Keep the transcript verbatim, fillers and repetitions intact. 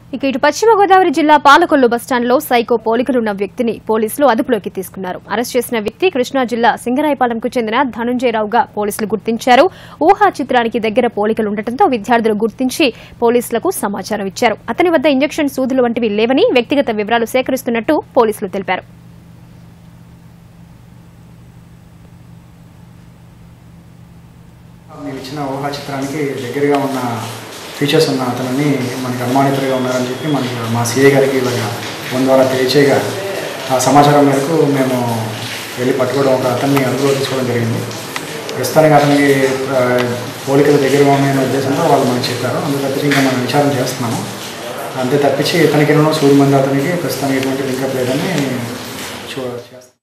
ఇక ఇటు పశ్చిమ గోదావరి జిల్లా పాలకొల్లు బస్టాండ్లో సైకో పోలికలున్న వ్యక్తిని పోలీసులు అదుపులోకి తీసుకున్నారు. అరెస్ట్ చేసిన వ్యక్తి కృష్ణా జిల్లా సింగరాయపాలెంకు చెందిన ధనుంజయరావుగా పోలీసులు గుర్తించారు. ఊహా చిత్రానికి దగ్గర పోలికలుండటంతో విద్యార్థులు గుర్తించి పోలీసులకు సమాచారం ఇచ్చారు. అతని వద్ద ఇంజెక్షన్ సూదులు వంటివి లేవని, వ్యక్తిగత వివరాలు సేకరిస్తున్నట్టు పోలీసులు తెలిపారు. ఫీచర్స్ ఉన్న అతనిని మనకి అనుమానితులుగా ఉన్నారని చెప్పి మనకి మా సీఏ గారికి ఇలాగ ఫోన్ ద్వారా తెలియచేయగా ఆ సమాచారం మేరకు మేము వెళ్ళి పట్టుకోవడం ఒక అతన్ని అదుపులో తీసుకోవడం జరిగింది. ప్రస్తుతానికి అతనికి పోలికలు దగ్గరగా ఉన్నాయనే ఉద్దేశంతో వాళ్ళు మనకి చెప్పారు. అందుకు తప్పించి ఇంకా మనం విచారణ చేస్తున్నాము. అంతే తప్పించి ఇతనికి సూర్య మంది అతనికి ప్రస్తుతానికి ఎటువంటి లింకప్ లేదని చూ చేస్తాం.